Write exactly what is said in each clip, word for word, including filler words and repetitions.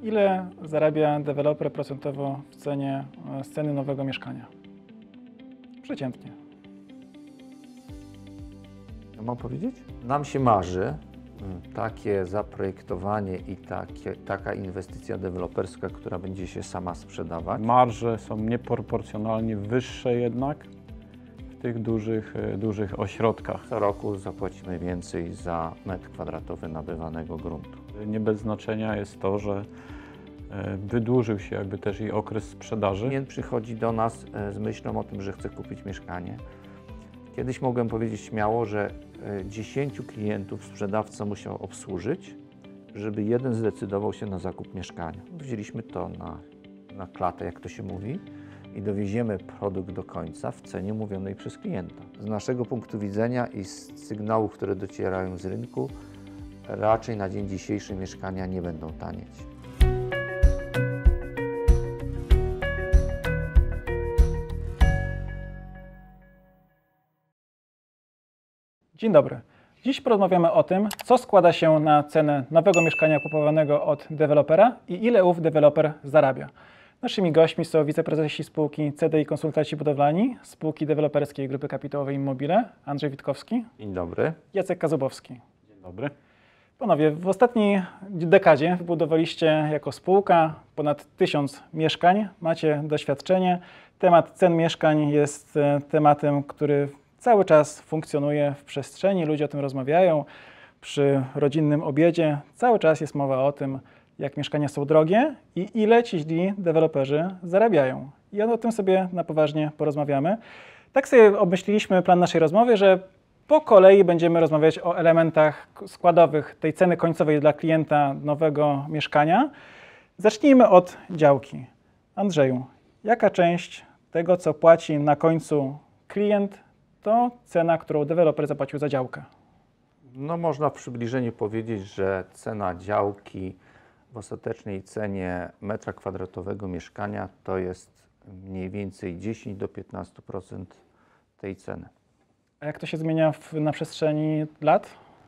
Ile zarabia deweloper procentowo w cenie, z ceny nowego mieszkania? Przeciętnie. Ja mam powiedzieć? Nam się marzy takie zaprojektowanie i takie, taka inwestycja deweloperska, która będzie się sama sprzedawać. Marże są nieproporcjonalnie wyższe jednak w tych dużych, dużych ośrodkach. Co roku zapłacimy więcej za metr kwadratowy nabywanego gruntu. Nie bez znaczenia jest to, że wydłużył się jakby też i okres sprzedaży. Klient przychodzi do nas z myślą o tym, że chce kupić mieszkanie. Kiedyś mogłem powiedzieć śmiało, że dziesięciu klientów sprzedawca musiał obsłużyć, żeby jeden zdecydował się na zakup mieszkania. Wzięliśmy to na, na klatę, jak to się mówi, i dowieziemy produkt do końca w cenie mówionej przez klienta. Z naszego punktu widzenia i z sygnałów, które docierają z rynku, raczej na dzień dzisiejszy mieszkania nie będą tanieć. Dzień dobry. Dziś porozmawiamy o tym, co składa się na cenę nowego mieszkania kupowanego od dewelopera i ile ów deweloper zarabia. Naszymi gośćmi są wiceprezesi spółki C D I Konsultanci Budowlani, spółki deweloperskiej Grupy Kapitałowej Immobile, Andrzej Witkowski. Dzień dobry. Jacek Kazubowski. Dzień dobry. Panowie, w ostatniej dekadzie wybudowaliście jako spółka ponad tysiąc mieszkań, macie doświadczenie. Temat cen mieszkań jest tematem, który cały czas funkcjonuje w przestrzeni, ludzie o tym rozmawiają. Przy rodzinnym obiedzie cały czas jest mowa o tym, jak mieszkania są drogie i ile ci źli deweloperzy zarabiają. I o tym sobie na poważnie porozmawiamy. Tak sobie obmyśliliśmy plan naszej rozmowy, że po kolei będziemy rozmawiać o elementach składowych tej ceny końcowej dla klienta nowego mieszkania. Zacznijmy od działki. Andrzeju, jaka część tego, co płaci na końcu klient, to cena, którą deweloper zapłacił za działkę? No, można w przybliżeniu powiedzieć, że cena działki w ostatecznej cenie metra kwadratowego mieszkania to jest mniej więcej dziesięć do piętnastu procent tej ceny. A jak to się zmienia w, na przestrzeni lat?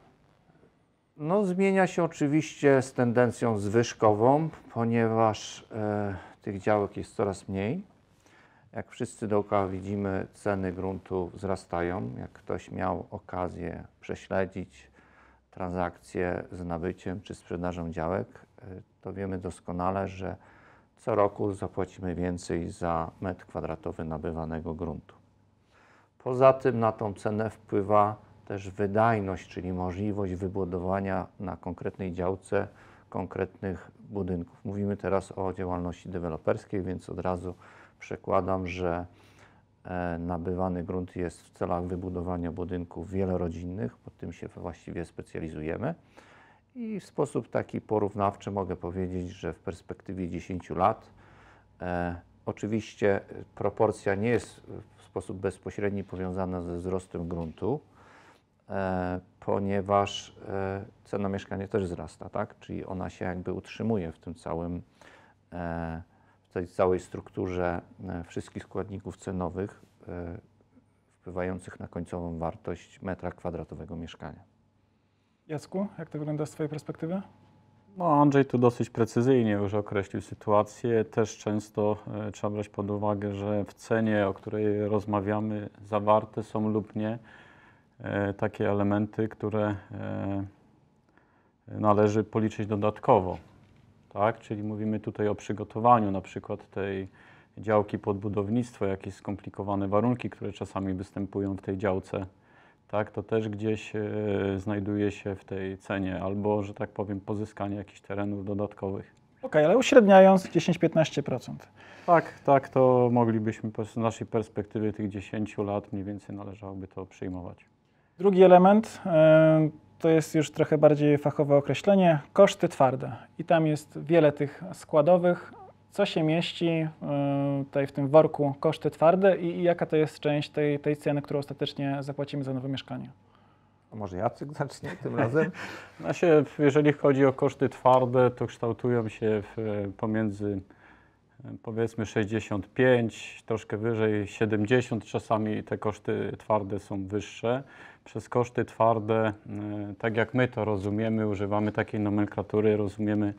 No, zmienia się oczywiście z tendencją zwyżkową, ponieważ e, tych działek jest coraz mniej. Jak wszyscy dookoła widzimy, ceny gruntu wzrastają. Jak ktoś miał okazję prześledzić transakcje z nabyciem czy sprzedażą działek, to wiemy doskonale, że co roku zapłacimy więcej za metr kwadratowy nabywanego gruntu. Poza tym na tą cenę wpływa też wydajność, czyli możliwość wybudowania na konkretnej działce konkretnych budynków. Mówimy teraz o działalności deweloperskiej, więc od razu przekładam, że e, nabywany grunt jest w celach wybudowania budynków wielorodzinnych, pod tym się właściwie specjalizujemy. I w sposób taki porównawczy mogę powiedzieć, że w perspektywie dziesięciu lat e, oczywiście proporcja nie jest w sposób bezpośredni powiązana ze wzrostem gruntu, e, ponieważ e, cena mieszkania też wzrasta, tak? Czyli ona się jakby utrzymuje w tym całym e, w tej całej strukturze wszystkich składników cenowych wpływających na końcową wartość metra kwadratowego mieszkania. Jacku, jak to wygląda z twojej perspektywy? No, Andrzej tu dosyć precyzyjnie już określił sytuację. Też często e, trzeba brać pod uwagę, że w cenie, o której rozmawiamy, zawarte są lub nie e, takie elementy, które e, należy policzyć dodatkowo. Tak? Czyli mówimy tutaj o przygotowaniu na przykład tej działki pod budownictwo, jakieś skomplikowane warunki, które czasami występują w tej działce. Tak? To też gdzieś e, znajduje się w tej cenie, albo, że tak powiem, pozyskanie jakichś terenów dodatkowych. Okej, ale uśredniając dziesięć do piętnastu procent. Tak, tak, to moglibyśmy z naszej perspektywy tych dziesięciu lat mniej więcej należałoby to przyjmować. Drugi element e, to jest już trochę bardziej fachowe określenie, koszty twarde. I tam jest wiele tych składowych. Co się mieści y, tutaj w tym worku koszty twarde i, i jaka to jest część tej, tej ceny, którą ostatecznie zapłacimy za nowe mieszkanie? A może Jacek zacznie tym razem? Znaczy, jeżeli chodzi o koszty twarde, to kształtują się w, pomiędzy powiedzmy sześćdziesiąt pięć, troszkę wyżej siedemdziesiąt, czasami te koszty twarde są wyższe. Przez koszty twarde, tak jak my to rozumiemy, używamy takiej nomenklatury, rozumiemy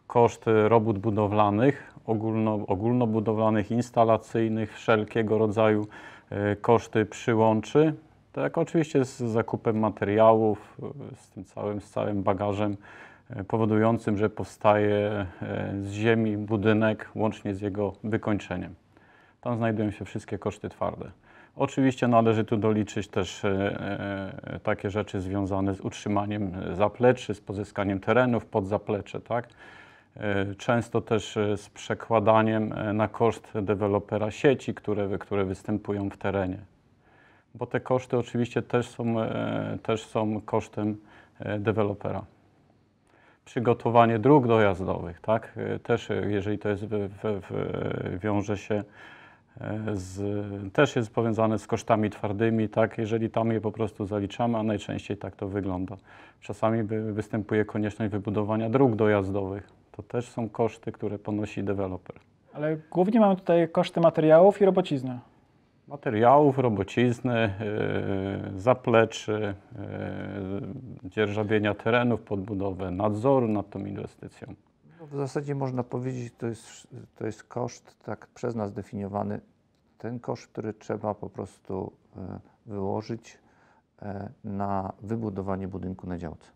koszt robót budowlanych, ogólno, ogólnobudowlanych, instalacyjnych, wszelkiego rodzaju koszty przyłączy. Tak, oczywiście z zakupem materiałów, z tym całym, z całym bagażem powodującym, że powstaje z ziemi budynek łącznie z jego wykończeniem. Tam znajdują się wszystkie koszty twarde. Oczywiście należy tu doliczyć też e, takie rzeczy związane z utrzymaniem zapleczy, z pozyskaniem terenów pod zaplecze, tak? E, często też z przekładaniem na koszt dewelopera sieci, które, które występują w terenie. Bo te koszty oczywiście też są, e, też są kosztem e, dewelopera. Przygotowanie dróg dojazdowych, tak? E, też jeżeli to jest, w, w, w, wiąże się Z, też jest powiązane z kosztami twardymi, tak, jeżeli tam je po prostu zaliczamy, a najczęściej tak to wygląda. Czasami wy, występuje konieczność wybudowania dróg dojazdowych. To też są koszty, które ponosi deweloper. Ale głównie mamy tutaj koszty materiałów i robocizny. Materiałów, robocizny, yy, zapleczy, yy, dzierżawienia terenów pod budowę, nadzoru nad tą inwestycją. W zasadzie można powiedzieć, to jest, to jest koszt tak przez nas definiowany, ten koszt, który trzeba po prostu e, wyłożyć e, na wybudowanie budynku na działce.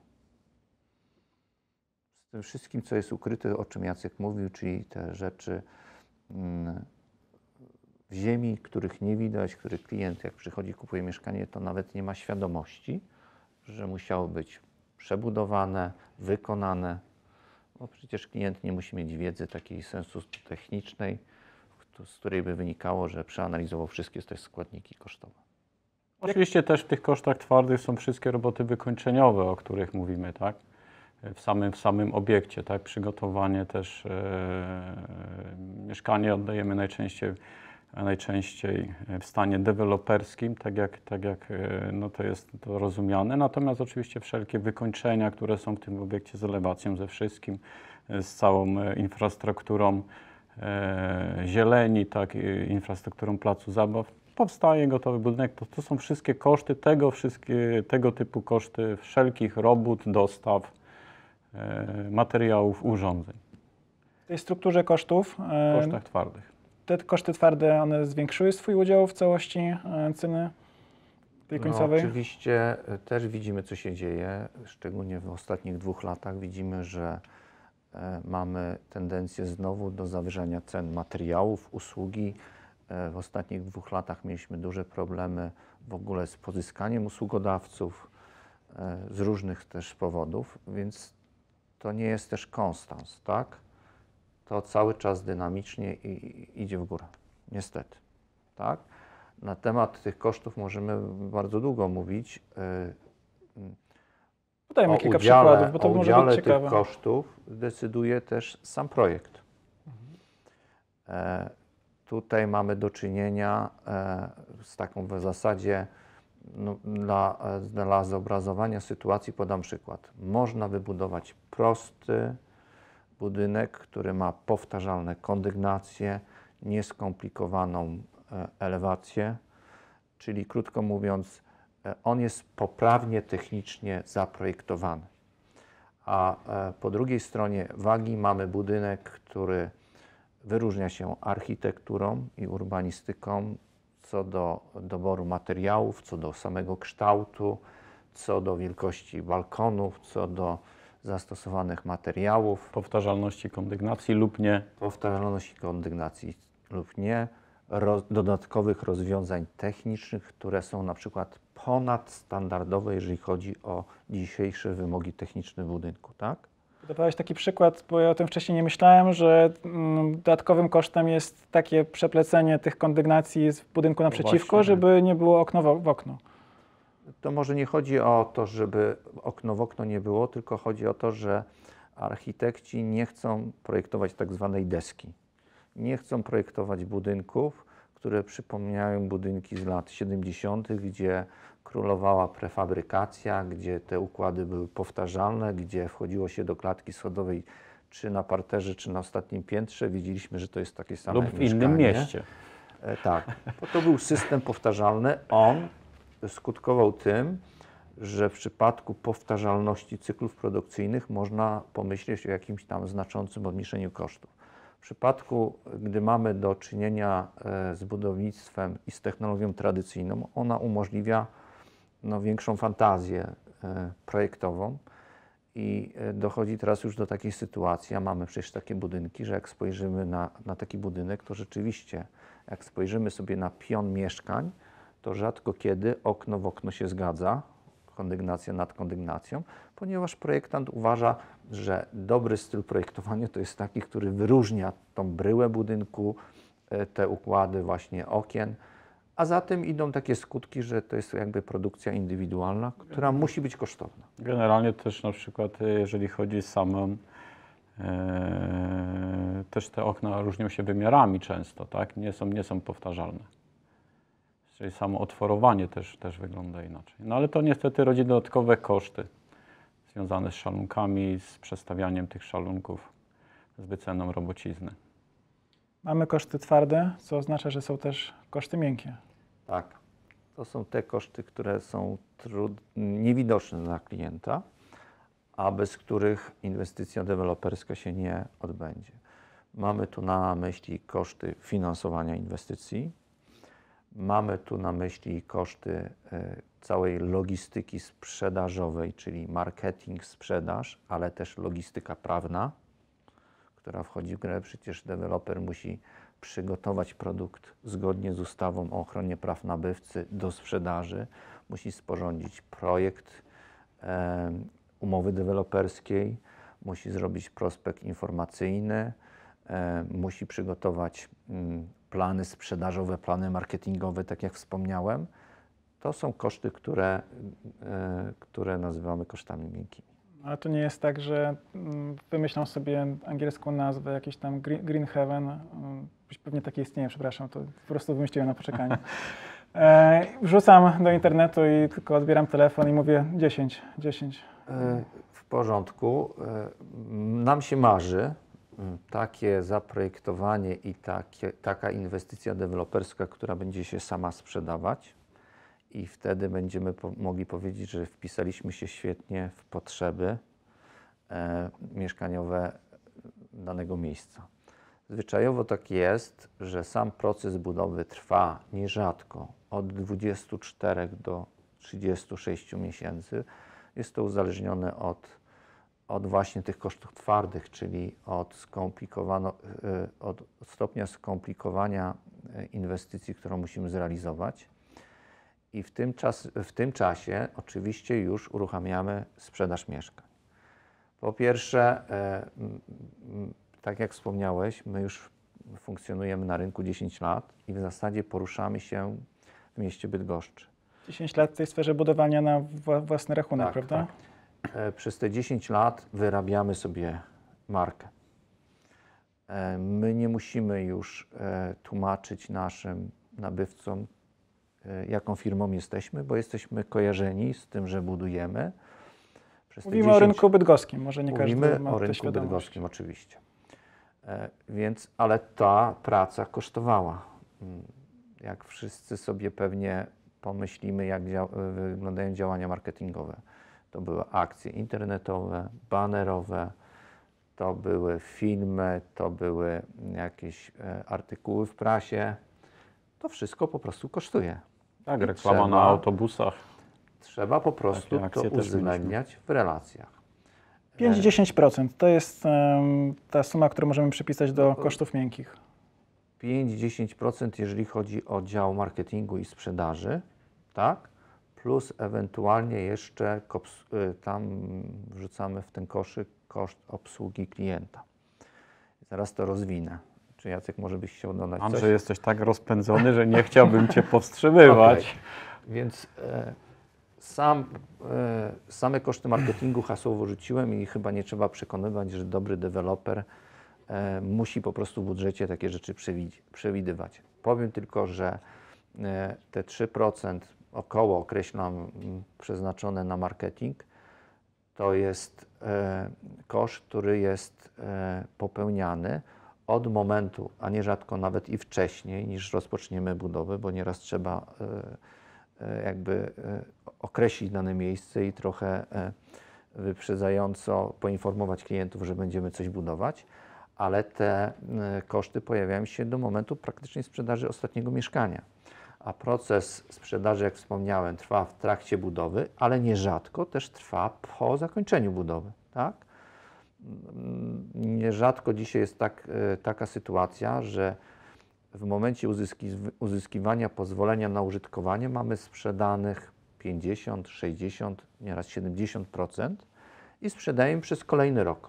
Z tym wszystkim, co jest ukryte, o czym Jacek mówił, czyli te rzeczy mm, w ziemi, których nie widać, których klient, jak przychodzi, kupuje mieszkanie, to nawet nie ma świadomości, że musiało być przebudowane, wykonane. Bo przecież klient nie musi mieć wiedzy takiej sensu technicznej, z której by wynikało, że przeanalizował wszystkie te składniki kosztowe. Oczywiście też w tych kosztach twardych są wszystkie roboty wykończeniowe, o których mówimy, tak? W samym, w samym obiekcie, tak? Przygotowanie też, e, mieszkanie oddajemy najczęściej, najczęściej w stanie deweloperskim, tak jak, tak jak no to jest to rozumiane. Natomiast oczywiście wszelkie wykończenia, które są w tym obiekcie z elewacją, ze wszystkim, z całą infrastrukturą e, zieleni, tak, infrastrukturą placu zabaw, powstaje gotowy budynek. To, to są wszystkie koszty tego, wszystkie, tego typu koszty wszelkich robót, dostaw, e, materiałów, urządzeń. W tej strukturze kosztów, W kosztach twardych. Te koszty twarde, one zwiększyły swój udział w całości ceny tej końcowej? No, oczywiście też widzimy, co się dzieje, szczególnie w ostatnich dwóch latach widzimy, że e, mamy tendencję znowu do zawyżania cen materiałów, usługi. E, w ostatnich dwóch latach mieliśmy duże problemy w ogóle z pozyskaniem usługodawców e, z różnych też powodów, więc to nie jest też konstans, tak? To cały czas dynamicznie i, idzie w górę, niestety, tak? Na temat tych kosztów możemy bardzo długo mówić. Podajmy o kilka udziale, przykładów, bo to o może udziale być tych ciekawe. kosztów decyduje też sam projekt. Mhm. E, tutaj mamy do czynienia e, z taką w zasadzie, no, dla, dla zobrazowania sytuacji podam przykład. Można wybudować prosty budynek, który ma powtarzalne kondygnacje, nieskomplikowaną e, elewację, czyli krótko mówiąc, e, on jest poprawnie technicznie zaprojektowany. A e, po drugiej stronie wagi mamy budynek, który wyróżnia się architekturą i urbanistyką co do doboru materiałów, co do samego kształtu, co do wielkości balkonów, co do zastosowanych materiałów. Powtarzalności kondygnacji lub nie. Powtarzalności kondygnacji lub nie. Roz, dodatkowych rozwiązań technicznych, które są na przykład ponadstandardowe, jeżeli chodzi o dzisiejsze wymogi techniczne budynku, tak? Podawałeś taki przykład, bo ja o tym wcześniej nie myślałem, że mm, dodatkowym kosztem jest takie przeplecenie tych kondygnacji w budynku naprzeciwko, właśnie. żeby nie było okno w, w okno. To może nie chodzi o to, żeby okno w okno nie było, tylko chodzi o to, że architekci nie chcą projektować tak zwanej deski. Nie chcą projektować budynków, które przypominają budynki z lat siedemdziesiątych, gdzie królowała prefabrykacja, gdzie te układy były powtarzalne, gdzie wchodziło się do klatki schodowej czy na parterze, czy na ostatnim piętrze. Widzieliśmy, że to jest takie same Lub w mieszkanie. innym mieście. E, tak, bo to był system powtarzalny. On skutkował tym, że w przypadku powtarzalności cyklów produkcyjnych można pomyśleć o jakimś tam znaczącym obniżeniu kosztów. W przypadku, gdy mamy do czynienia z budownictwem i z technologią tradycyjną, ona umożliwia no, większą fantazję projektową i dochodzi teraz już do takiej sytuacji, a mamy przecież takie budynki, że jak spojrzymy na, na taki budynek, to rzeczywiście, jak spojrzymy sobie na pion mieszkań, to rzadko kiedy okno w okno się zgadza, kondygnacja nad kondygnacją, ponieważ projektant uważa, że dobry styl projektowania to jest taki, który wyróżnia tą bryłę budynku, te układy właśnie okien, a za tym idą takie skutki, że to jest jakby produkcja indywidualna, która musi być kosztowna. Generalnie też na przykład, jeżeli chodzi o samą, e, też te okna różnią się wymiarami często, tak? Nie są, nie są powtarzalne. Czyli samo otworowanie też, też wygląda inaczej. No ale to niestety rodzi dodatkowe koszty związane z szalunkami, z przestawianiem tych szalunków, z wyceną robocizny. Mamy koszty twarde, co oznacza, że są też koszty miękkie. Tak, to są te koszty, które są trud... niewidoczne dla klienta, a bez których inwestycja deweloperska się nie odbędzie. Mamy tu na myśli koszty finansowania inwestycji, mamy tu na myśli koszty y, całej logistyki sprzedażowej, czyli marketing, sprzedaż, ale też logistyka prawna, która wchodzi w grę. Przecież deweloper musi przygotować produkt zgodnie z ustawą o ochronie praw nabywcy do sprzedaży, musi sporządzić projekt e, umowy deweloperskiej, musi zrobić prospekt informacyjny, e, musi przygotować m, plany sprzedażowe, plany marketingowe, tak jak wspomniałem. To są koszty, które, e, które nazywamy kosztami miękkimi. Ale to nie jest tak, że wymyślam sobie angielską nazwę, jakiś tam Green Heaven, pewnie takie istnieje, przepraszam, to po prostu wymyśliłem na poczekanie. E, wrzucam do internetu i tylko odbieram telefon i mówię dziesięć, dziesięć. E, w porządku. E, nam się marzy takie zaprojektowanie i takie, taka inwestycja deweloperska, która będzie się sama sprzedawać. I wtedy będziemy po, mogli powiedzieć, że wpisaliśmy się świetnie w potrzeby e, mieszkaniowe danego miejsca. Zwyczajowo tak jest, że sam proces budowy trwa nierzadko od dwudziestu czterech do trzydziestu sześciu miesięcy. Jest to uzależnione od, od właśnie tych kosztów twardych, czyli od, skomplikowano, e, od stopnia skomplikowania inwestycji, którą musimy zrealizować. I w tym, czas, w tym czasie oczywiście już uruchamiamy sprzedaż mieszkań. Po pierwsze, e, m, tak jak wspomniałeś, my już funkcjonujemy na rynku dziesięć lat i w zasadzie poruszamy się w mieście Bydgoszczy. dziesięć lat w tej sferze budowania na własny rachunek, Tak, prawda? Tak. E, przez te dziesięć lat wyrabiamy sobie markę. E, my nie musimy już e, tłumaczyć naszym nabywcom, jaką firmą jesteśmy, bo jesteśmy kojarzeni z tym, że budujemy. Przez Mówimy dziesięć... o rynku bydgoskim, może nie Mówimy każdy ma o tę rynku świadomość. bydgoskim, oczywiście. E, więc, ale ta praca kosztowała. Jak wszyscy sobie pewnie pomyślimy, jak dzia wyglądają działania marketingowe. To były akcje internetowe, banerowe, to były filmy, to były jakieś e, artykuły w prasie. To wszystko po prostu kosztuje. Tak, I reklama trzeba, na autobusach. Trzeba po prostu Takie to akcje też uwzględniać w relacjach. pięć do dziesięciu procent to jest um, ta suma, którą możemy przypisać do kosztów miękkich. pięć do dziesięciu procent jeżeli chodzi o dział marketingu i sprzedaży, tak? Plus ewentualnie jeszcze kops, tam wrzucamy w ten koszyk koszt obsługi klienta. Zaraz to rozwinę. Czy Jacek, może byś chciał dodać Andrzej, coś? jesteś tak rozpędzony, że nie chciałbym Cię powstrzymywać. Okay. Więc e, sam, e, same koszty marketingu hasłowo rzuciłem i chyba nie trzeba przekonywać, że dobry deweloper e, musi po prostu w budżecie takie rzeczy przewidywać. Powiem tylko, że e, te trzy procent około określam m, przeznaczone na marketing, to jest e, koszt, który jest e, popełniany od momentu, a nierzadko nawet i wcześniej, niż rozpoczniemy budowę, bo nieraz trzeba e, jakby e, określić dane miejsce i trochę e, wyprzedzająco poinformować klientów, że będziemy coś budować, ale te e, koszty pojawiają się do momentu praktycznej sprzedaży ostatniego mieszkania. A proces sprzedaży, jak wspomniałem, trwa w trakcie budowy, ale nierzadko też trwa po zakończeniu budowy, tak? Nierzadko dzisiaj jest tak, taka sytuacja, że w momencie uzyski, uzyskiwania pozwolenia na użytkowanie mamy sprzedanych pięćdziesiąt, sześćdziesiąt, nieraz siedemdziesiąt procent i sprzedajemy przez kolejny rok.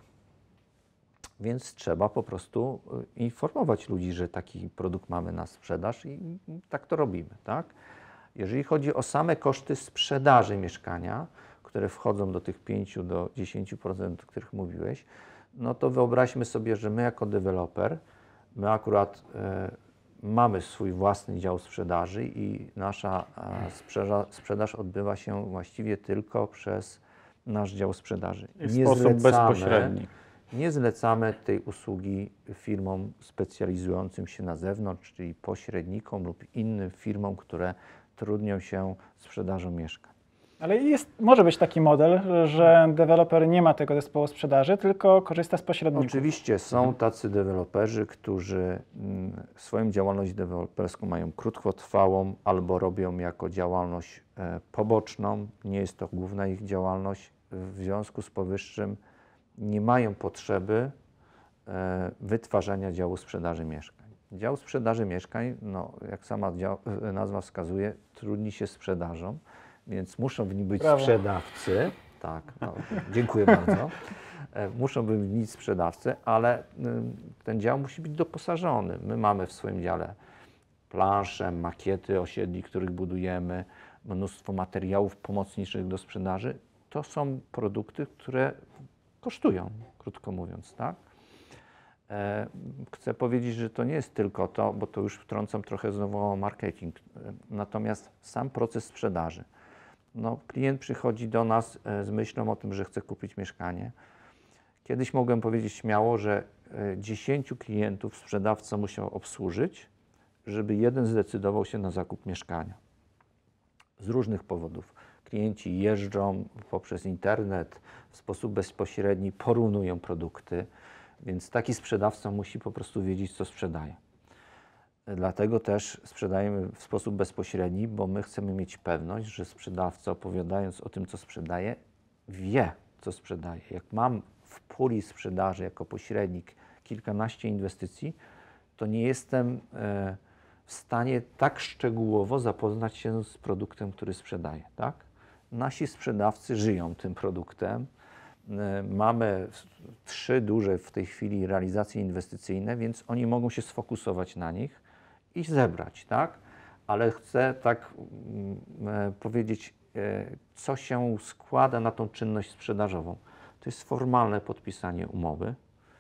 Więc trzeba po prostu informować ludzi, że taki produkt mamy na sprzedaż i tak to robimy, tak? Jeżeli chodzi o same koszty sprzedaży mieszkania, które wchodzą do tych pięć do dziesięciu procent, o których mówiłeś, no to wyobraźmy sobie, że my jako deweloper, my akurat e, mamy swój własny dział sprzedaży i nasza e, sprzeża, sprzedaż odbywa się właściwie tylko przez nasz dział sprzedaży. I w sposób bezpośredni. Nie zlecamy tej usługi firmom specjalizującym się na zewnątrz, czyli pośrednikom lub innym firmom, które trudnią się sprzedażą mieszkań. Ale jest, może być taki model, że deweloper nie ma tego zespołu sprzedaży, tylko korzysta z pośredników. Oczywiście są tacy deweloperzy, którzy mm, swoją działalność deweloperską mają krótkotrwałą albo robią jako działalność e, poboczną. Nie jest to główna ich działalność. W związku z powyższym nie mają potrzeby e, wytwarzania działu sprzedaży mieszkań. Dział sprzedaży mieszkań, no, jak sama dział, nazwa wskazuje, trudni się sprzedażą, więc muszą w nim być Brawo. sprzedawcy. Tak, no, dziękuję bardzo. E, muszą być sprzedawcy, ale y, ten dział musi być doposażony. My mamy w swoim dziale plansze, makiety osiedli, których budujemy, mnóstwo materiałów pomocniczych do sprzedaży. To są produkty, które kosztują, krótko mówiąc, tak? E, chcę powiedzieć, że to nie jest tylko to, bo to już wtrącam trochę znowu o marketing, natomiast sam proces sprzedaży. No, klient przychodzi do nas e, z myślą o tym, że chce kupić mieszkanie. Kiedyś mogłem powiedzieć śmiało, że e, dziesięciu klientów sprzedawca musiał obsłużyć, żeby jeden zdecydował się na zakup mieszkania. Z różnych powodów. Klienci jeżdżą poprzez internet, w sposób bezpośredni porównują produkty, więc taki sprzedawca musi po prostu wiedzieć, co sprzedaje. Dlatego też sprzedajemy w sposób bezpośredni, bo my chcemy mieć pewność, że sprzedawca, opowiadając o tym, co sprzedaje, wie, co sprzedaje. Jak mam w puli sprzedaży jako pośrednik kilkanaście inwestycji, to nie jestem e, w stanie tak szczegółowo zapoznać się z produktem, który sprzedaję, tak? Nasi sprzedawcy żyją tym produktem. Mamy trzy duże w tej chwili realizacje inwestycyjne, więc oni mogą się sfokusować na nich i zebrać, tak? Ale chcę tak mm, powiedzieć, co się składa na tą czynność sprzedażową. To jest formalne podpisanie umowy.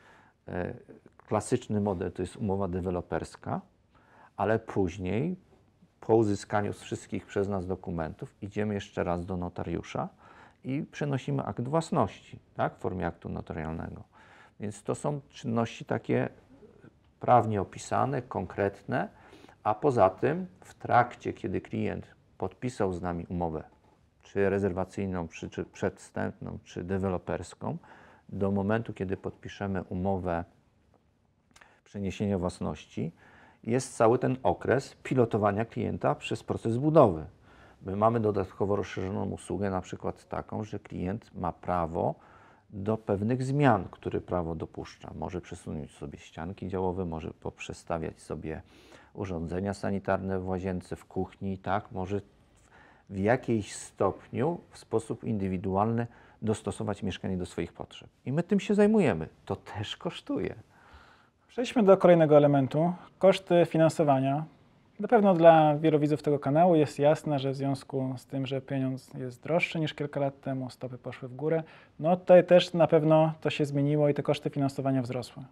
Klasyczny model to jest umowa deweloperska, ale później po uzyskaniu z wszystkich przez nas dokumentów idziemy jeszcze raz do notariusza i przenosimy akt własności, tak, w formie aktu notarialnego. Więc to są czynności takie prawnie opisane, konkretne, a poza tym w trakcie, kiedy klient podpisał z nami umowę, czy rezerwacyjną, czy, czy przedwstępną, czy deweloperską, do momentu, kiedy podpiszemy umowę przeniesienia własności, jest cały ten okres pilotowania klienta przez proces budowy. My mamy dodatkowo rozszerzoną usługę, na przykład taką, że klient ma prawo do pewnych zmian, które prawo dopuszcza. Może przesunąć sobie ścianki działowe, może poprzestawiać sobie urządzenia sanitarne w łazience, w kuchni, tak? Może w jakimś stopniu, w sposób indywidualny dostosować mieszkanie do swoich potrzeb. I my tym się zajmujemy. To też kosztuje. Przejdźmy do kolejnego elementu. Koszty finansowania. Na pewno dla wielu widzów tego kanału jest jasne, że w związku z tym, że pieniądz jest droższy niż kilka lat temu, stopy poszły w górę, no tutaj też na pewno to się zmieniło i te koszty finansowania wzrosły.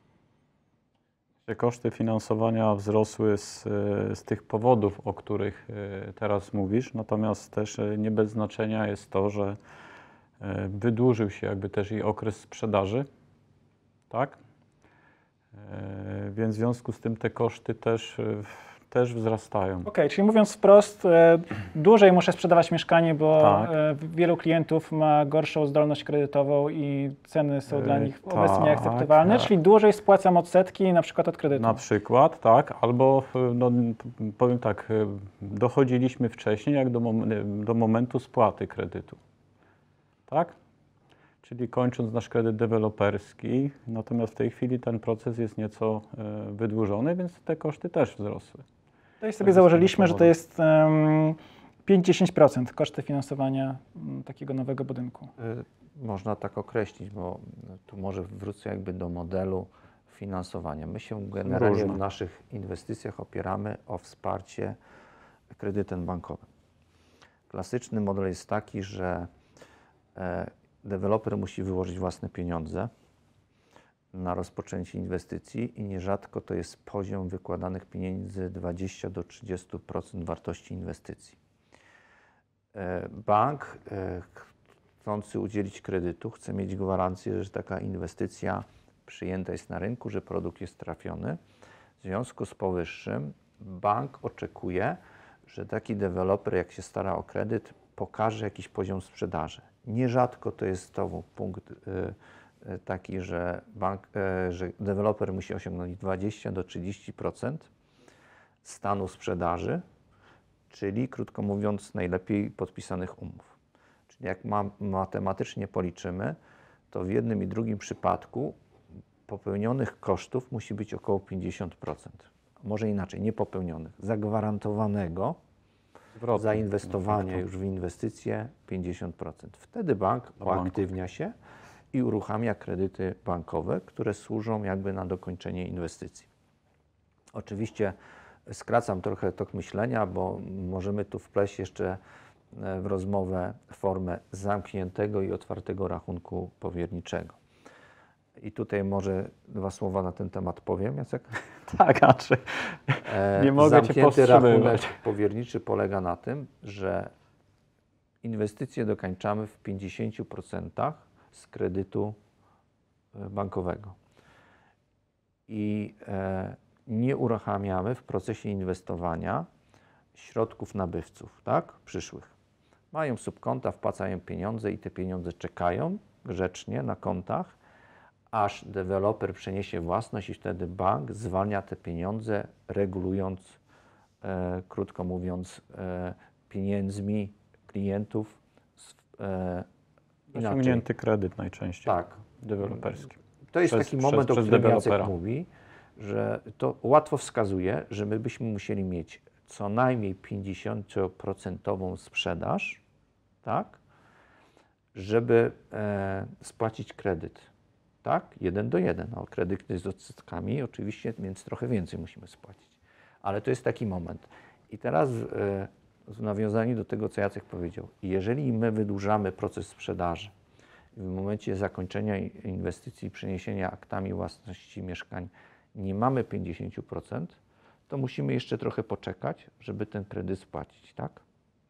Te koszty finansowania wzrosły z, z tych powodów, o których teraz mówisz, natomiast też nie bez znaczenia jest to, że wydłużył się jakby też i okres sprzedaży, tak? Więc w związku z tym te koszty też też wzrastają. Okej, czyli mówiąc wprost, e, dłużej muszę sprzedawać mieszkanie, bo Tak. e, wielu klientów ma gorszą zdolność kredytową i ceny są E, dla nich tak, obecnie nieakceptowalne, tak. czyli dłużej spłacam odsetki na przykład od kredytu. Na przykład, tak, albo no, powiem tak, dochodziliśmy wcześniej jak do, mom do momentu spłaty kredytu, tak? Czyli kończąc nasz kredyt deweloperski, natomiast w tej chwili ten proces jest nieco e, wydłużony, więc te koszty też wzrosły. Tutaj sobie założyliśmy, że to jest um, pięć do dziesięciu procent koszty finansowania um, takiego nowego budynku. Y, Można tak określić, bo tu może wrócę jakby do modelu finansowania. My się generalnie Różne. w naszych inwestycjach opieramy o wsparcie kredytem bankowym. Klasyczny model jest taki, że e, deweloper musi wyłożyć własne pieniądze na rozpoczęcie inwestycji i nierzadko to jest poziom wykładanych pieniędzy dwadzieścia do trzydziestu procent wartości inwestycji. E, Bank e, chcący udzielić kredytu chce mieć gwarancję, że taka inwestycja przyjęta jest na rynku, że produkt jest trafiony. W związku z powyższym bank oczekuje, że taki deweloper, jak się stara o kredyt, pokaże jakiś poziom sprzedaży. Nierzadko to jest znowu punkt y, y, taki, że, bank, y, że deweloper musi osiągnąć dwadzieścia do trzydziestu procent stanu sprzedaży, czyli krótko mówiąc najlepiej podpisanych umów. Czyli jak ma, matematycznie policzymy, to w jednym i drugim przypadku popełnionych kosztów musi być około pięćdziesiąt procent. Może inaczej, nie popełnionych, zagwarantowanego Zwrotnie. zainwestowania już w inwestycje pięćdziesiąt procent. Wtedy bank uaktywnia się i uruchamia kredyty bankowe, które służą jakby na dokończenie inwestycji. Oczywiście skracam trochę tok myślenia, bo możemy tu wpleść jeszcze w rozmowę formę zamkniętego i otwartego rachunku powierniczego. I tutaj może dwa słowa na ten temat powiem, Jacek. Tak, a czy nie mogę Zamknięty cię powstrzymywać. rachunek powierniczy polega na tym, że inwestycje dokańczamy w pięćdziesięciu procentach z kredytu bankowego. I e, nie uruchamiamy w procesie inwestowania środków nabywców, tak, przyszłych. Mają subkonta, wpłacają pieniądze i te pieniądze czekają grzecznie na kontach, aż deweloper przeniesie własność i wtedy bank zwalnia te pieniądze, regulując, e, krótko mówiąc, e, pieniędzmi klientów. E, Osiągnięty kredyt najczęściej. Tak. Deweloperski. To jest Przez- taki przez- moment, o przez którym Jacek dewelopera. mówi, że to łatwo wskazuje, że my byśmy musieli mieć co najmniej pięćdziesięcioprocentową sprzedaż, tak, żeby e, spłacić kredyt. Tak, jeden do jeden. No, kredyt jest z odsetkami, oczywiście, więc trochę więcej musimy spłacić. Ale to jest taki moment. I teraz e, w nawiązaniu do tego, co Jacek powiedział, jeżeli my wydłużamy proces sprzedaży, w momencie zakończenia inwestycji i przeniesienia aktami własności mieszkań nie mamy pięćdziesiąt procent, to musimy jeszcze trochę poczekać, żeby ten kredyt spłacić, tak?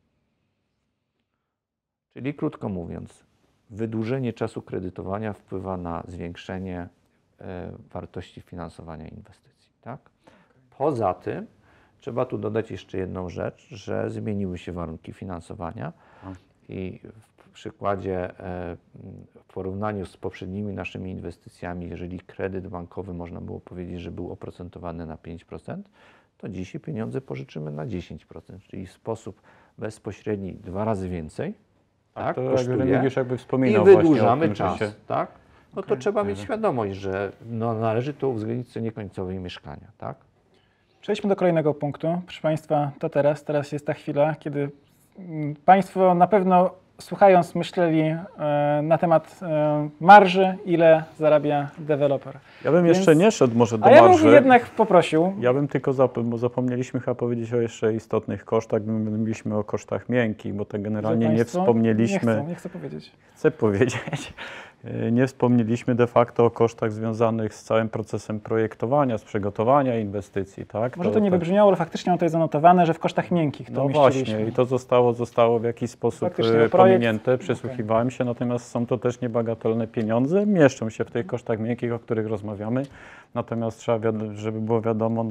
Czyli krótko mówiąc, wydłużenie czasu kredytowania wpływa na zwiększenie e, wartości finansowania inwestycji, tak? Poza tym trzeba tu dodać jeszcze jedną rzecz, że zmieniły się warunki finansowania i w przykładzie, e, w porównaniu z poprzednimi naszymi inwestycjami, jeżeli kredyt bankowy można było powiedzieć, że był oprocentowany na pięć procent, to dzisiaj pieniądze pożyczymy na dziesięć procent, czyli w sposób bezpośredni dwa razy więcej. Tak, to kosztuje, jak Remigiusz jakby i wspominał właśnie o wydłużamy tym, że czas, się- tak? No to trzeba mieć świadomość, że no, należy to uwzględnić w cenie końcowej mieszkania, tak? Przejdźmy do kolejnego punktu. Proszę Państwa, to teraz, teraz jest ta chwila, kiedy mm, Państwo na pewno słuchając myśleli e, na temat e, marży, ile zarabia deweloper. Ja bym Więc- jeszcze nie szedł może do A ja bym marży. jednak poprosił, Ja bym tylko, zap- bo zapomnieliśmy chyba powiedzieć o jeszcze istotnych kosztach, my mówiliśmy o kosztach miękkich, bo te generalnie że nie państwo wspomnieliśmy, Nie chcą, nie chcę powiedzieć. chcę powiedzieć, e, nie wspomnieliśmy de facto o kosztach związanych z całym procesem projektowania, z przygotowania inwestycji, tak? Może to nie wybrzmiało, ale faktycznie mam tutaj zanotowane, że w kosztach miękkich to No umieściliśmy. właśnie i to zostało, zostało w jakiś sposób Faktycznie, e, no projekt- pominięte, przysłuchiwałem się, natomiast są to też niebagatelne pieniądze, mieszczą się w tych kosztach miękkich, o których rozmawiamy, natomiast trzeba, wiad- żeby było wiadomo, no,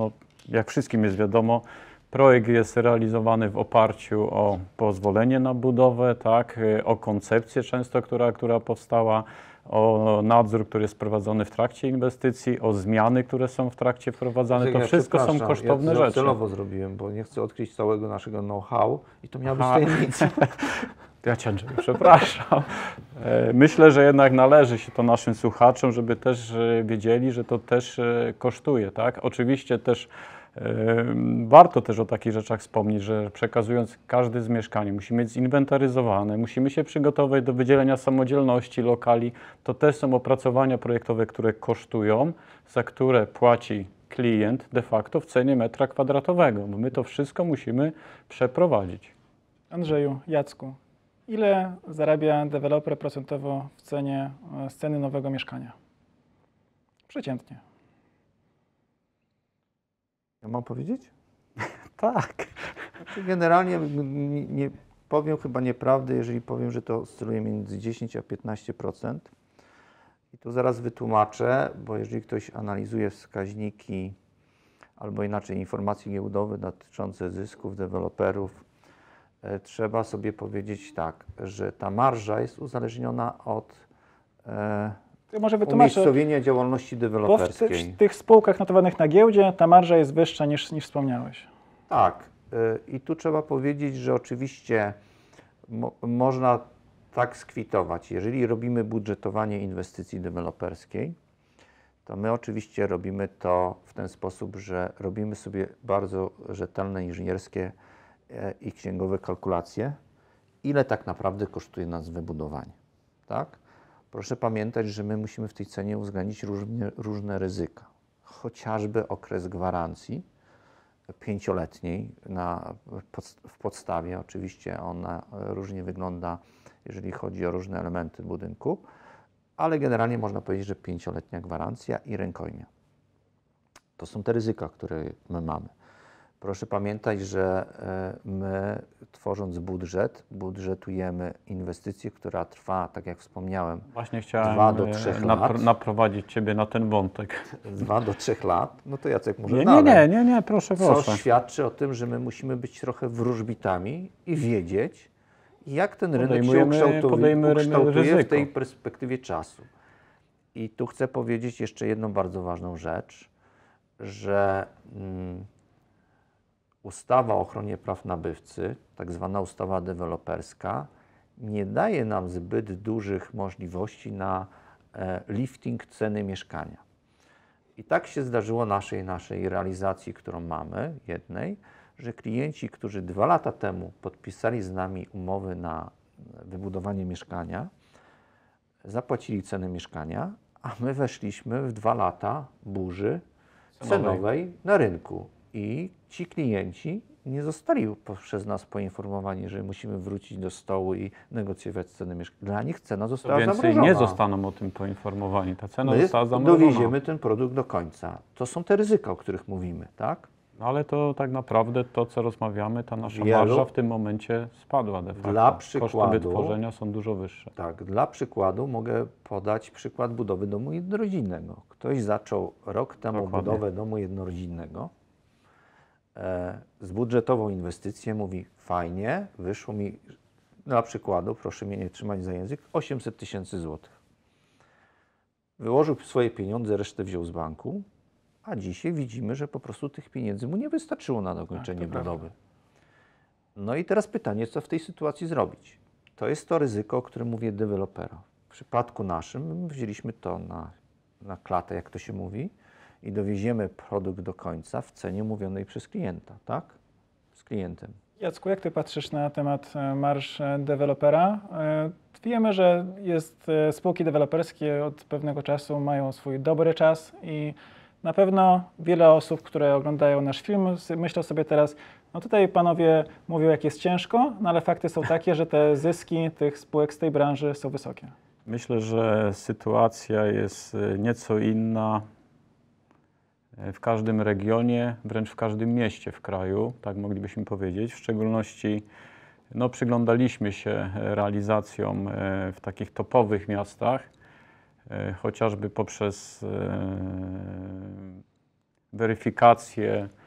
jak wszystkim jest wiadomo, projekt jest realizowany w oparciu o pozwolenie na budowę, tak, o koncepcję często, która, która powstała, o nadzór, który jest prowadzony w trakcie inwestycji, o zmiany, które są w trakcie wprowadzane. To Ja wszystko są przepraszam, kosztowne ja rzeczy. celowo zrobiłem, bo nie chcę odkryć całego naszego know-how i to miała być Aha. tajemnica. Ja Cię, Andrzej, przepraszam. E, Myślę, że jednak należy się to naszym słuchaczom, żeby też e, wiedzieli, że to też e, kosztuje, tak? Oczywiście też e, warto też o takich rzeczach wspomnieć, że przekazując każde z mieszkań, musi mieć zinwentaryzowane, musimy się przygotować do wydzielenia samodzielności lokali. To też są opracowania projektowe, które kosztują, za które płaci klient de facto w cenie metra kwadratowego, bo my to wszystko musimy przeprowadzić. Andrzeju, Jacku, ile zarabia deweloper procentowo w cenie e, z ceny nowego mieszkania? Przeciętnie. Ja mam powiedzieć? Tak. Znaczy generalnie nie, nie powiem chyba nieprawdy, jeżeli powiem, że to oscyluje między dziesięć a piętnaście procent. I tu zaraz wytłumaczę, bo jeżeli ktoś analizuje wskaźniki albo inaczej informacje giełdowe dotyczące zysków deweloperów, e, trzeba sobie powiedzieć tak, że ta marża jest uzależniona od e, To może wytłumaczę, umiejscowienia działalności bo w, deweloperskiej. ty, w tych spółkach notowanych na giełdzie ta marża jest wyższa niż, niż wspomniałeś. Tak. y, I tu trzeba powiedzieć, że oczywiście mo można tak skwitować. Jeżeli robimy budżetowanie inwestycji deweloperskiej, to my oczywiście robimy to w ten sposób, że robimy sobie bardzo rzetelne inżynierskie e, i księgowe kalkulacje, ile tak naprawdę kosztuje nas wybudowanie. Tak? Proszę pamiętać, że my musimy w tej cenie uwzględnić różne, różne ryzyka. Chociażby okres gwarancji pięcioletniej na, w podstawie. Oczywiście ona różnie wygląda, jeżeli chodzi o różne elementy budynku, ale generalnie można powiedzieć, że pięcioletnia gwarancja i rękojmia. To są te ryzyka, które my mamy. Proszę pamiętać, że my, tworząc budżet, budżetujemy inwestycję, która trwa, tak jak wspomniałem, Właśnie chciałem dwa do trzech napr lat. naprowadzić Ciebie na ten wątek. z dwa do trzech lat. No to Jacek może Nie, nie, dalej. nie, nie, nie, proszę, Co proszę. świadczy o tym, że my musimy być trochę wróżbitami i wiedzieć, jak ten rynek się Podejmujemy- ukształtuje, podejmujemy ukształtuje w ryzyko. tej perspektywie czasu. I tu chcę powiedzieć jeszcze jedną bardzo ważną rzecz, że mm, ustawa o ochronie praw nabywcy, tak zwana ustawa deweloperska, nie daje nam zbyt dużych możliwości na e, lifting ceny mieszkania. I tak się zdarzyło naszej, naszej realizacji, którą mamy, jednej, że klienci, którzy dwa lata temu podpisali z nami umowy na wybudowanie mieszkania, zapłacili cenę mieszkania, a my weszliśmy w dwa lata burzy Cenowej. cenowej na rynku. I ci klienci nie zostali przez nas poinformowani, że musimy wrócić do stołu i negocjować cenę mieszkania. Dla nich cena została Więcej zamrożona. nie zostaną o tym poinformowani. Ta cena My została zamrożona. dowieziemy ten produkt do końca. To są te ryzyka, o których mówimy, tak? No ale to tak naprawdę to, co rozmawiamy, ta nasza Wielu- marża w tym momencie spadła de facto. Dla Koszty przykładu- wytworzenia są dużo wyższe. Tak, dla przykładu mogę podać przykład budowy domu jednorodzinnego. Ktoś zaczął rok temu Dokładnie. budowę domu jednorodzinnego, e, zbudżetował inwestycję, mówi fajnie, wyszło mi, dla przykładu, proszę mnie nie trzymać za język, osiemset tysięcy złotych. Wyłożył swoje pieniądze, resztę wziął z banku, a dzisiaj widzimy, że po prostu tych pieniędzy mu nie wystarczyło na dokończenie Tak, to prawda. budowy. No i teraz pytanie, co w tej sytuacji zrobić? To jest to ryzyko, o którym mówię dewelopera. W przypadku naszym my wzięliśmy to na, na klatę, jak to się mówi, i dowieziemy produkt do końca w cenie umówionej przez klienta, tak? Z klientem. Jacku, jak Ty patrzysz na temat e, marż e, dewelopera? E, Wiemy, że jest, e, spółki deweloperskie od pewnego czasu mają swój dobry czas i na pewno wiele osób, które oglądają nasz film, s- myślą sobie teraz, no tutaj panowie mówią, jak jest ciężko, no ale fakty są takie, że te zyski tych spółek z tej branży są wysokie. Myślę, że sytuacja jest e, nieco inna e, w każdym regionie, wręcz w każdym mieście w kraju, tak moglibyśmy powiedzieć. W szczególności no, przyglądaliśmy się e, realizacjom e, w takich topowych miastach, e, chociażby poprzez e, weryfikację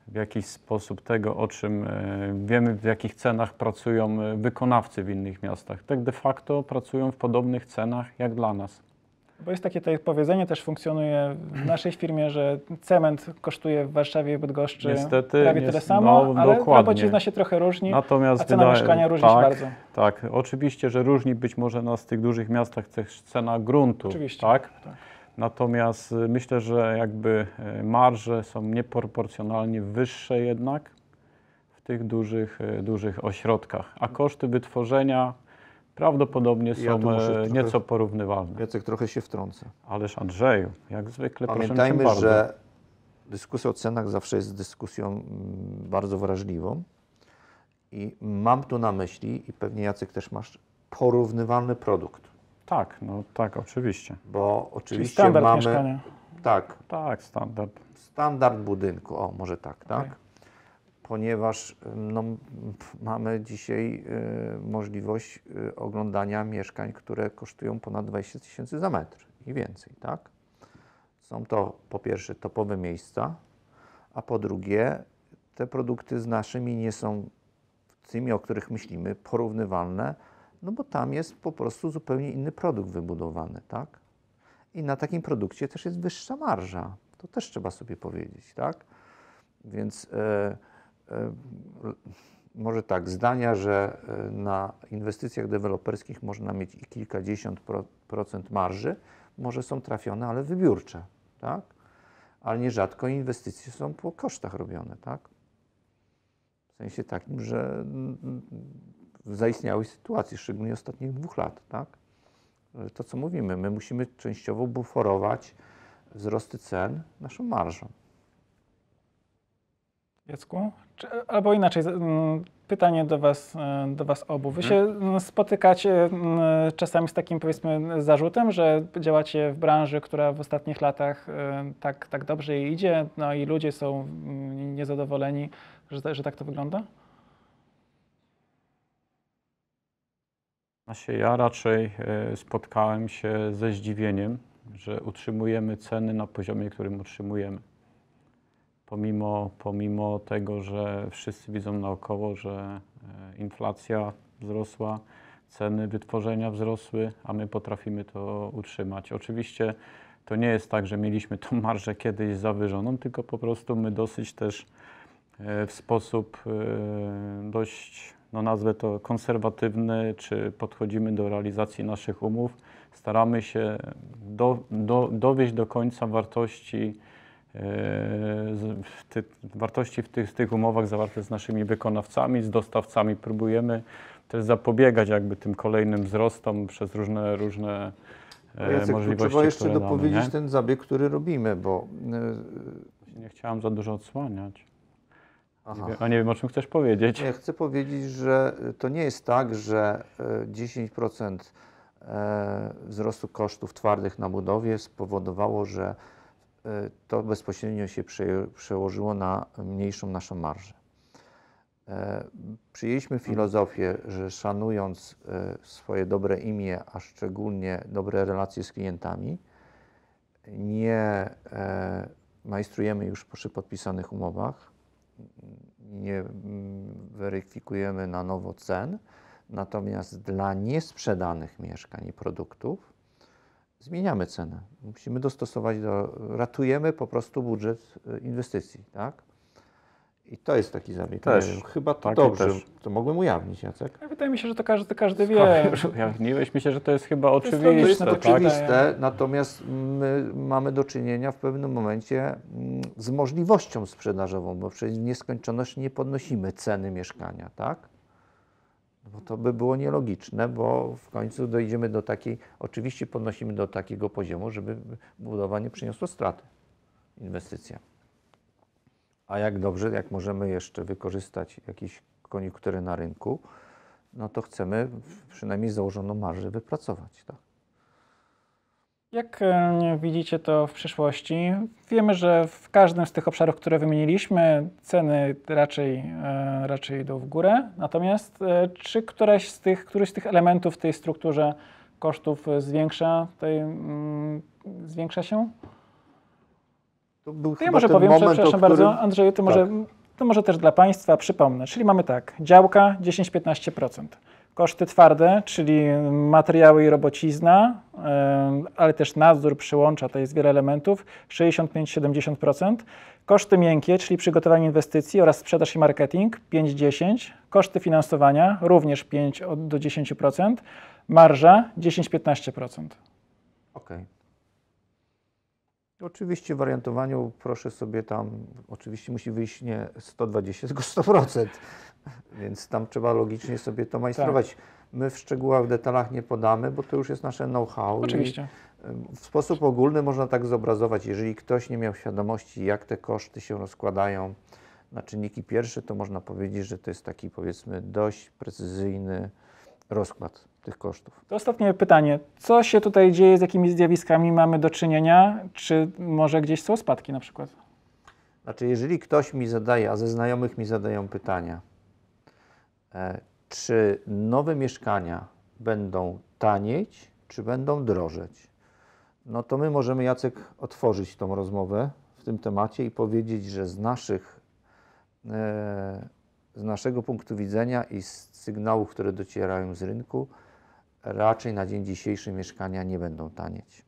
w jakiś sposób tego, o czym e, wiemy, w jakich cenach pracują e, wykonawcy w innych miastach. Tak de facto pracują w podobnych cenach jak dla nas. Bo jest takie tutaj powiedzenie, też funkcjonuje w naszej firmie, że cement kosztuje w Warszawie i Bydgoszczy Niestety, prawie nie- tyle samo, no, ale dokładnie. robocizna się trochę różni, Natomiast a cena wydaje- mieszkania różni się tak, bardzo. Tak, oczywiście, że różni być może nas w tych dużych miastach też cena gruntu. Oczywiście. Tak? Tak. Natomiast y, myślę, że jakby y, marże są nieproporcjonalnie wyższe jednak w tych dużych, y, dużych ośrodkach, a koszty wytworzenia prawdopodobnie Ja są tu muszę e, trochę- nieco porównywalne. Jacek, trochę się wtrącę. Ależ Andrzeju, jak zwykle proszę cię Pamiętajmy, bardzo. że dyskusja o cenach zawsze jest dyskusją mm, bardzo wrażliwą i mam tu na myśli, i pewnie Jacek też masz, porównywalny produkt, Tak, no tak, oczywiście. bo Czyli oczywiście standard mamy mieszkania. tak, Tak, standard. standard budynku, o może tak, tak? Okej. Ponieważ no, pf, mamy dzisiaj y, możliwość y, oglądania mieszkań, które kosztują ponad dwadzieścia tysięcy za metr i więcej, tak? Są to po pierwsze topowe miejsca, a po drugie te produkty z naszymi nie są tymi, o których myślimy, porównywalne, no bo tam jest po prostu zupełnie inny produkt wybudowany, tak? I na takim produkcie też jest wyższa marża. To też trzeba sobie powiedzieć, tak? Więc e, e, może tak, zdania, że e, na inwestycjach deweloperskich można mieć i kilkadziesiąt pro, procent marży, może są trafione, ale wybiórcze, tak? Ale nierzadko inwestycje są po kosztach robione, tak? W sensie takim, że mm, w zaistniałej sytuacji, szczególnie ostatnich dwóch lat, tak? To, co mówimy, my musimy częściowo buforować wzrosty cen naszą marżą. Jacku? Czy, albo inaczej, z- mm, pytanie do was, e, do was obu. Wy się mm, spotykacie mm, czasami z takim, powiedzmy, zarzutem, że działacie w branży, która w ostatnich latach e, tak, tak dobrze jej idzie, no i ludzie są mm, niezadowoleni, że, ta- że tak to wygląda? Znaczy, ja raczej e, spotkałem się ze zdziwieniem, że utrzymujemy ceny na poziomie, którym utrzymujemy. Pomimo, pomimo tego, że wszyscy widzą naokoło, że e, inflacja wzrosła, ceny wytworzenia wzrosły, a my potrafimy to utrzymać. Oczywiście to nie jest tak, że mieliśmy tą marżę kiedyś zawyżoną, tylko po prostu my dosyć też e, w sposób e, dość, no nazwę to konserwatywny, czy podchodzimy do realizacji naszych umów, staramy się do, do, dowieść do końca wartości e, z- w ty, wartości w tych, w tych umowach zawarte z naszymi wykonawcami, z dostawcami. Próbujemy też zapobiegać jakby tym kolejnym wzrostom przez różne, różne e, Jacek, tu możliwości, trzeba jeszcze które dopowiedzieć mamy, nie? ten zabieg, który robimy, bo Nie chciałem za dużo odsłaniać. Aha. Nie wiem, a nie wiem, o czym chcesz powiedzieć. Ja chcę powiedzieć, że to nie jest tak, że e, dziesięć procent e, wzrostu kosztów twardych na budowie spowodowało, że e, to bezpośrednio się prze- przełożyło na mniejszą naszą marżę. E, Przyjęliśmy filozofię, że szanując e, swoje dobre imię, a szczególnie dobre relacje z klientami, nie e, majstrujemy już przy podpisanych umowach, nie mm, weryfikujemy na nowo cen, natomiast dla niesprzedanych mieszkań i produktów zmieniamy cenę. Musimy dostosować do, ratujemy po prostu budżet y, inwestycji, tak? I to jest taki zabieg. Też. Nie wiem, chyba to Taki dobrze, też. to mogłem ujawnić, Jacek. Wydaje mi się, że to każdy, każdy wie. Ujawniłeś, myślę, że to jest chyba jest oczywiste. logiczne, To tak? oczywiste, natomiast my mamy do czynienia w pewnym momencie mm, z możliwością sprzedażową, bo przez nieskończoność nie podnosimy ceny mieszkania, tak? Bo to by było nielogiczne, bo w końcu dojdziemy do takiej, oczywiście podnosimy do takiego poziomu, żeby budowa nie przyniosła straty, inwestycja. A jak dobrze, jak możemy jeszcze wykorzystać jakieś koniunktury na rynku, no to chcemy przynajmniej założoną marżę wypracować, tak? Jak e, widzicie to w przyszłości? Wiemy, że w każdym z tych obszarów, które wymieniliśmy, ceny raczej, e, raczej idą w górę. Natomiast e, czy któraś z tych, któryś z tych elementów w tej strukturze kosztów e, zwiększa, tutaj, mm, zwiększa się? To był To ja chyba może ten powiem, moment, przepraszam o którym... bardzo, Andrzeju, ty może To może też dla Państwa przypomnę, czyli mamy tak, działka dziesięć do piętnastu procent. Koszty twarde, czyli materiały i robocizna, ale też nadzór, przyłącza, to jest wiele elementów, sześćdziesiąt pięć do siedemdziesięciu procent. Koszty miękkie, czyli przygotowanie inwestycji oraz sprzedaż i marketing pięć do dziesięciu procent. Koszty finansowania również pięć do dziesięciu procent. Marża dziesięć do piętnastu procent. Okej. Okay. Oczywiście w wariantowaniu proszę sobie tam, oczywiście musi wyjść nie sto dwadzieścia, tylko sto procent, więc tam trzeba logicznie sobie to majstrować. Tak. My w szczegółach, w detalach nie podamy, bo to już jest nasze know-how. Oczywiście. W sposób ogólny można tak zobrazować, jeżeli ktoś nie miał świadomości, jak te koszty się rozkładają na czynniki pierwsze, to można powiedzieć, że to jest taki, powiedzmy, dość precyzyjny rozkład tych kosztów. To ostatnie pytanie. Co się tutaj dzieje, z jakimi zjawiskami mamy do czynienia? Czy może gdzieś są spadki na przykład? Znaczy, jeżeli ktoś mi zadaje, a ze znajomych mi zadają pytania, e, czy nowe mieszkania będą tanieć, czy będą drożeć, no to my możemy, Jacek, otworzyć tą rozmowę w tym temacie i powiedzieć, że z naszych e, z naszego punktu widzenia i z sygnałów, które docierają z rynku, raczej na dzień dzisiejszy mieszkania nie będą tanieć.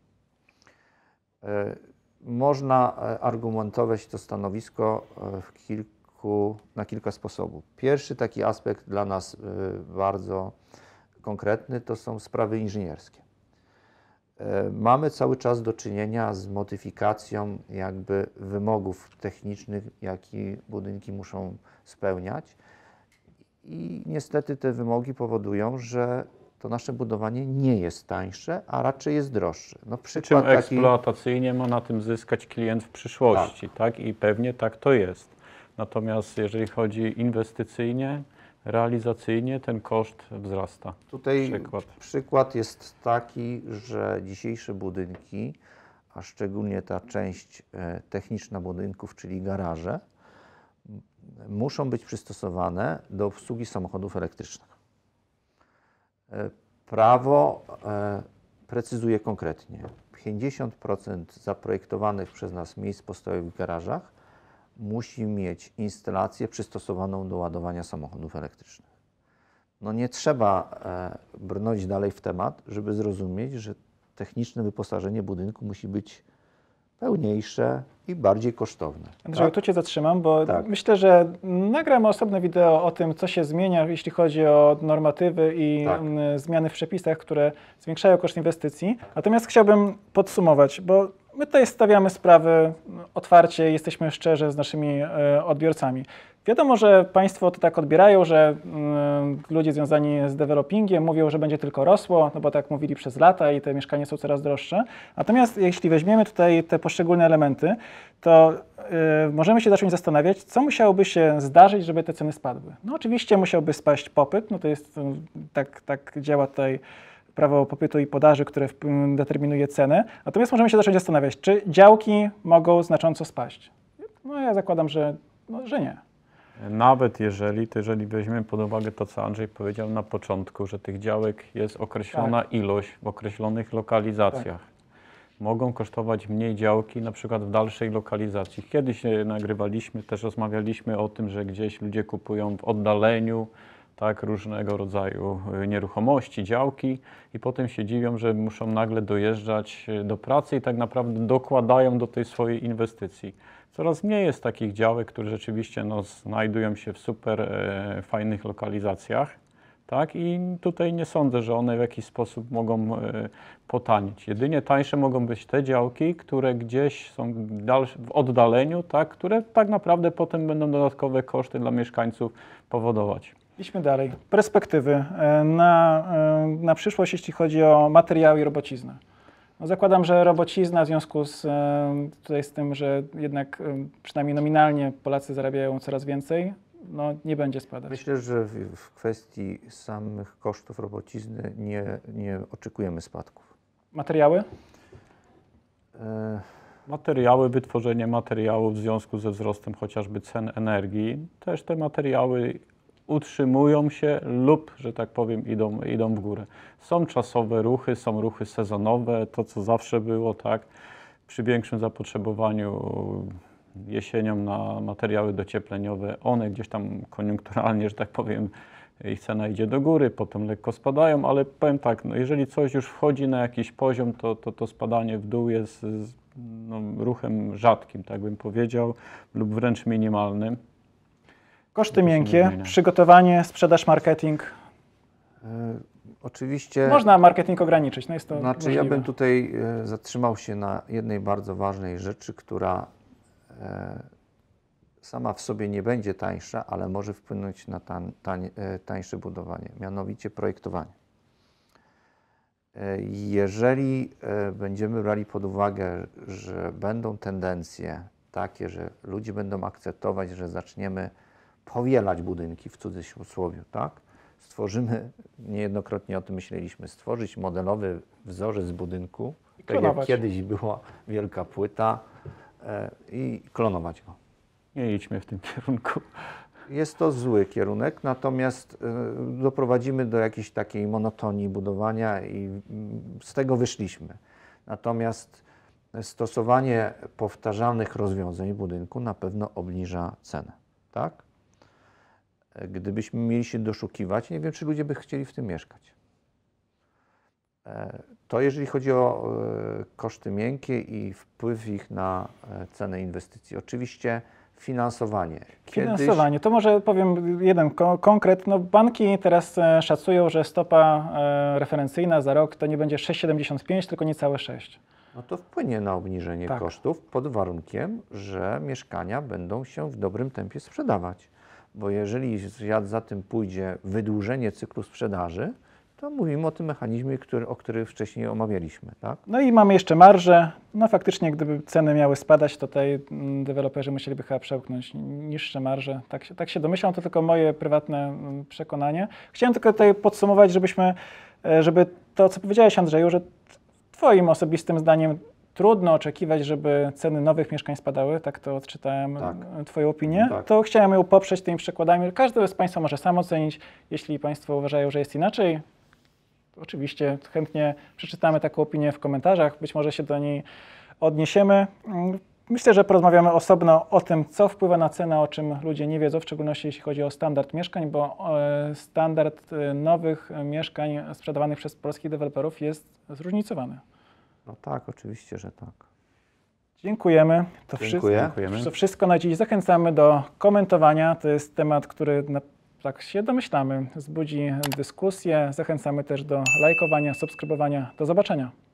Można argumentować to stanowisko w kilku, na kilka sposobów. Pierwszy taki aspekt dla nas bardzo konkretny to są sprawy inżynierskie. Mamy cały czas do czynienia z modyfikacją jakby wymogów technicznych, jakie budynki muszą spełniać i niestety te wymogi powodują, że to nasze budowanie nie jest tańsze, a raczej jest droższe. No, przykład taki... eksploatacyjnie ma na tym zyskać klient w przyszłości, tak. tak? I pewnie tak to jest. Natomiast jeżeli chodzi inwestycyjnie, realizacyjnie, ten koszt wzrasta. Tutaj przykład. przykład jest taki, że dzisiejsze budynki, a szczególnie ta część techniczna budynków, czyli garaże, muszą być przystosowane do obsługi samochodów elektrycznych. Prawo precyzuje konkretnie, pięćdziesiąt procent zaprojektowanych przez nas miejsc postojowych w garażach musi mieć instalację przystosowaną do ładowania samochodów elektrycznych. No nie trzeba e, brnąć dalej w temat, żeby zrozumieć, że techniczne wyposażenie budynku musi być pełniejsze i bardziej kosztowne. Andrzeju, tak? tu Cię zatrzymam, bo tak. myślę, że nagramy osobne wideo o tym, co się zmienia, jeśli chodzi o normatywy i tak. zmiany w przepisach, które zwiększają koszt inwestycji. Natomiast chciałbym podsumować, bo my tutaj stawiamy sprawy otwarcie, jesteśmy szczerzy z naszymi odbiorcami. Wiadomo, że Państwo to tak odbierają, że y, ludzie związani z developingiem mówią, że będzie tylko rosło, no bo tak mówili przez lata i te mieszkania są coraz droższe. Natomiast jeśli weźmiemy tutaj te poszczególne elementy, to y, możemy się zacząć zastanawiać, co musiałoby się zdarzyć, żeby te ceny spadły. No oczywiście musiałby spaść popyt, no to jest, y, tak, tak działa tutaj prawo popytu i podaży, które w, y, determinuje cenę. Natomiast możemy się zacząć zastanawiać, czy działki mogą znacząco spaść. No ja zakładam, że, no, że nie. Nawet jeżeli, to jeżeli weźmiemy pod uwagę to, co Andrzej powiedział na początku, że tych działek jest określona tak. ilość w określonych lokalizacjach. Tak. Mogą kosztować mniej działki, na przykład w dalszej lokalizacji. Kiedyś nagrywaliśmy, też rozmawialiśmy o tym, że gdzieś ludzie kupują w oddaleniu tak, różnego rodzaju nieruchomości, działki i potem się dziwią, że muszą nagle dojeżdżać do pracy i tak naprawdę dokładają do tej swojej inwestycji. Coraz mniej jest takich działek, które rzeczywiście no, znajdują się w super e, fajnych lokalizacjach, tak? I tutaj nie sądzę, że one w jakiś sposób mogą e, potanieć. Jedynie tańsze mogą być te działki, które gdzieś są dalsze, w oddaleniu, tak? Które tak naprawdę potem będą dodatkowe koszty dla mieszkańców powodować. Idźmy dalej. Perspektywy na, na przyszłość, jeśli chodzi o materiały i robociznę. No zakładam, że robocizna w związku z, tutaj z tym, że jednak przynajmniej nominalnie Polacy zarabiają coraz więcej, no nie będzie spadać. Myślę, że w, w kwestii samych kosztów robocizny nie, nie oczekujemy spadków. Materiały? E... Materiały, wytworzenie materiałów w związku ze wzrostem chociażby cen energii, też te materiały utrzymują się lub, że tak powiem, idą, idą w górę. Są czasowe ruchy, są ruchy sezonowe, to co zawsze było, tak, przy większym zapotrzebowaniu jesienią na materiały dociepleniowe. One gdzieś tam koniunkturalnie, że tak powiem, ich cena idzie do góry, potem lekko spadają, ale powiem tak, no jeżeli coś już wchodzi na jakiś poziom, to to, to spadanie w dół jest no, ruchem rzadkim, tak bym powiedział, lub wręcz minimalnym. Koszty miękkie, przygotowanie, sprzedaż, marketing. Yy, oczywiście... Można marketing ograniczyć, no jest to Znaczy możliwe. ja bym tutaj e, zatrzymał się na jednej bardzo ważnej rzeczy, która e, sama w sobie nie będzie tańsza, ale może wpłynąć na tań, tań, e, tańsze budowanie, mianowicie projektowanie. E, jeżeli e, będziemy brali pod uwagę, że będą tendencje takie, że ludzie będą akceptować, że zaczniemy powielać budynki w cudzysłowie, tak? Stworzymy, niejednokrotnie o tym myśleliśmy, stworzyć modelowy wzorzec budynku, I tak jak klonować. kiedyś była wielka płyta e, i klonować go. Nie idźmy w tym kierunku. Jest to zły kierunek, natomiast e, doprowadzimy do jakiejś takiej monotonii budowania i mm, z tego wyszliśmy. Natomiast stosowanie powtarzalnych rozwiązań w budynku na pewno obniża cenę, tak? Gdybyśmy mieli się doszukiwać, nie wiem, czy ludzie by chcieli w tym mieszkać. To jeżeli chodzi o koszty miękkie i wpływ ich na cenę inwestycji. Oczywiście finansowanie. Kiedyś... Finansowanie, to może powiem jeden ko konkret. No, banki teraz e, szacują, że stopa e, referencyjna za rok to nie będzie sześć przecinek siedemdziesiąt pięć, tylko niecałe sześć. No to wpłynie na obniżenie Tak. kosztów pod warunkiem, że mieszkania będą się w dobrym tempie sprzedawać. Bo jeżeli za tym pójdzie wydłużenie cyklu sprzedaży, to mówimy o tym mechanizmie, który, o którym wcześniej omawialiśmy, tak? No i mamy jeszcze marżę. No faktycznie, gdyby ceny miały spadać, to tutaj mm, deweloperzy musieliby chyba przełknąć niższe marże. Tak się, tak się domyślam, to tylko moje prywatne mm, przekonanie. Chciałem tylko tutaj podsumować, żebyśmy, e, żeby to, co powiedziałeś, Andrzeju, że twoim osobistym zdaniem trudno oczekiwać, żeby ceny nowych mieszkań spadały, tak to odczytałem Tak. twoją opinię, Tak. to chciałem ją poprzeć tymi przykładami. Każdy z Państwa może sam ocenić. Jeśli Państwo uważają, że jest inaczej, to oczywiście chętnie przeczytamy taką opinię w komentarzach, być może się do niej odniesiemy. Myślę, że porozmawiamy osobno o tym, co wpływa na cenę, o czym ludzie nie wiedzą, w szczególności jeśli chodzi o standard mieszkań, bo e, standard e, nowych mieszkań sprzedawanych przez polskich deweloperów jest zróżnicowany. No tak, oczywiście, że tak. Dziękujemy. To Dziękuję. Dziękujemy. To wszystko na dziś. Zachęcamy do komentowania. To jest temat, który, na, tak się domyślamy, wzbudzi dyskusję. Zachęcamy też do lajkowania, subskrybowania. Do zobaczenia.